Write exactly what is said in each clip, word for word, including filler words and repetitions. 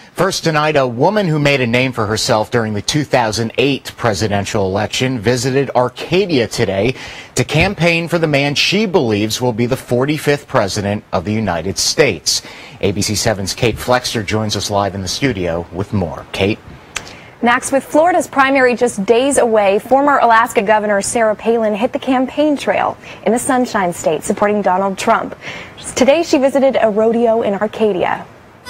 First tonight, a woman who made a name for herself during the two thousand eight presidential election visited Arcadia today to campaign for the man she believes will be the forty-fifth president of the United States. A B C seven's Kate Flexter joins us live in the studio with more. Kate? Max, with Florida's primary just days away, former Alaska Governor Sarah Palin hit the campaign trail in the Sunshine State supporting Donald Trump. Today she visited a rodeo in Arcadia.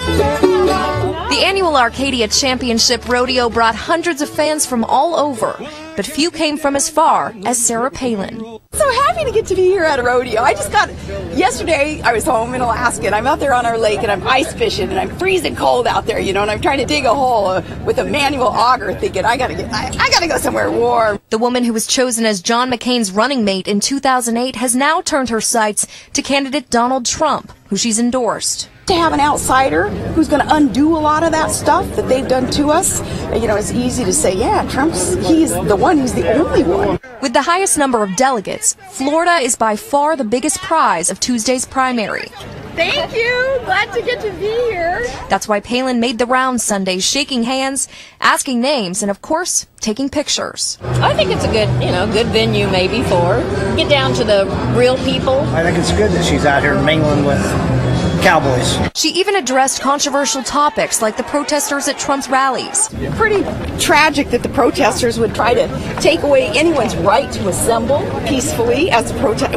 The annual Arcadia Championship Rodeo brought hundreds of fans from all over, but few came from as far as Sarah Palin. So happy to get to be here at a rodeo. I just got, yesterday I was home in Alaska and I'm out there on our lake and I'm ice fishing and I'm freezing cold out there, you know, and I'm trying to dig a hole uh, with a manual auger thinking I gotta get, I, I gotta go somewhere warm. The woman who was chosen as John McCain's running mate in two thousand eight has now turned her sights to candidate Donald Trump, who she's endorsed. To have an outsider who's going to undo a lot of that stuff that they've done to us, you know, it's easy to say, yeah, Trump's, he's the one, he's the only one. With the highest number of delegates, Florida is by far the biggest prize of Tuesday's primary. Thank you. Glad to get to be here. That's why Palin made the rounds Sunday, shaking hands, asking names, and of course, taking pictures. I think it's a good, you know, good venue maybe for get down to the real people. I think it's good that she's out here mingling with cowboys. She even addressed controversial topics like the protesters at Trump's rallies. Pretty tragic that the protesters would try to take away anyone's right to assemble peacefully as a protest.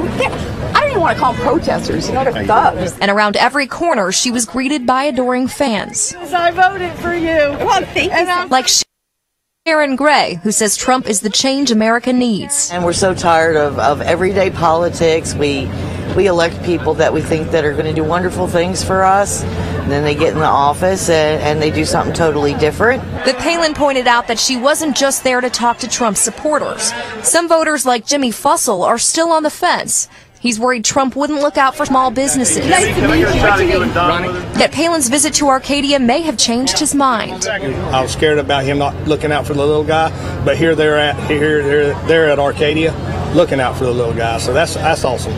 I don't even want to call them protesters, you know, they're thugs. And around every corner, she was greeted by adoring fans. I voted for you. Well, thank you. Like Sharon Gray, who says Trump is the change America needs. And we're so tired of, of everyday politics. We we elect people that we think that are going to do wonderful things for us. And then they get in the office and, and they do something totally different. But Palin pointed out that she wasn't just there to talk to Trump's supporters. Some voters like Jimmy Fussell are still on the fence. He's worried Trump wouldn't look out for small businesses. Nice to meet you. Yet Palin's visit to Arcadia may have changed his mind. I was scared about him not looking out for the little guy, but here they're at here they're they're at Arcadia, looking out for the little guy. So that's that's awesome.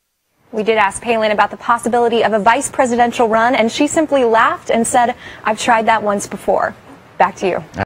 We did ask Palin about the possibility of a vice presidential run, and she simply laughed and said, "I've tried that once before." Back to you.